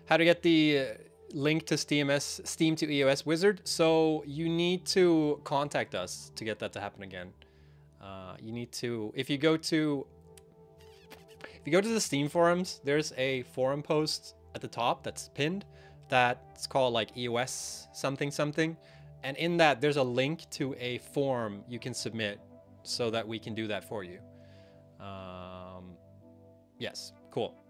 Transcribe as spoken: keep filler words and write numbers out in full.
how to get the uh, link to Steam, S, Steam to E O S Wizard. So you need to contact us to get that to happen again. Uh, you need to, if you go to, if you go to the Steam forums, there's a forum post at the top that's pinned that's called like E O S something something. And in that, there's a link to a form you can submit so that we can do that for you. Um, yes, cool.